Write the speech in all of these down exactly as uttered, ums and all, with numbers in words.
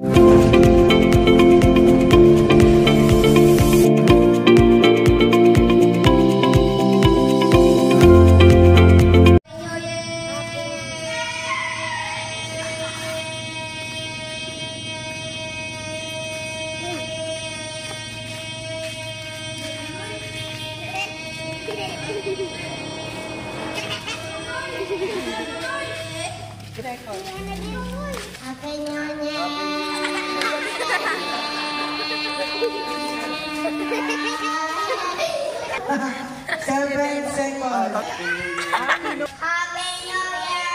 Happy New Year. Seven seconds. Happy New Year.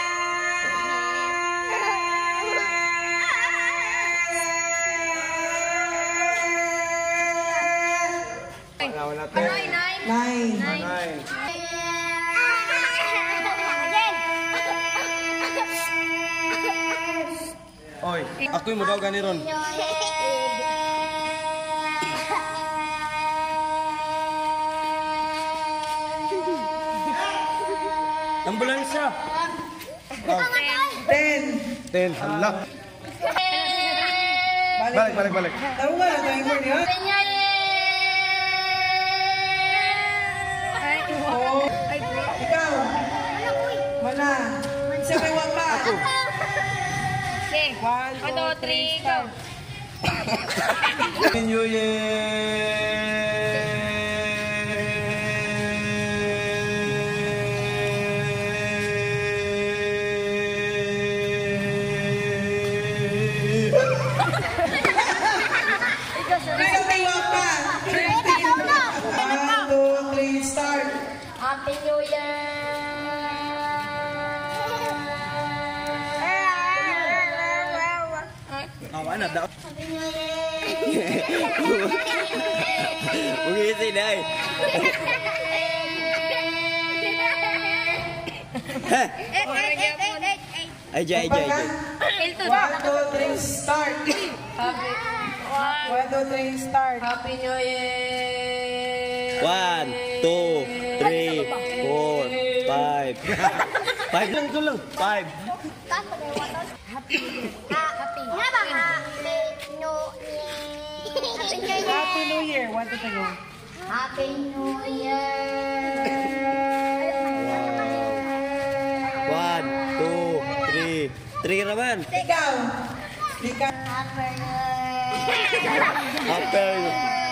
Nine. Nine. Nine. Oy, ako'y mo daw gani ron. Ambulansya. Oh. Ten. Ten. Hala. Balik, balik, balik. Tahu ba ang timer niya? Oh. Ikaw. Mana? Siya may wag pa. Okay. One, One, two, three, go. Happy New Year. Siya may wag pa. One, two, three, start. Happy New Year. Awa na daw. Happy New Year. Ungisi dai. Aja aja aja. One, two, three, start. One, two, three, start. Happy New Year. One, two, three, four, five. Five lang ito lang. Five. Happy. Happy. Nga ba? Happy New Year. Happy New Year. Happy New Year. One, two, three, go. Happy New Year. One, two, three. Three raman. Ikaw. Ikaw. Happy New Year. Happy.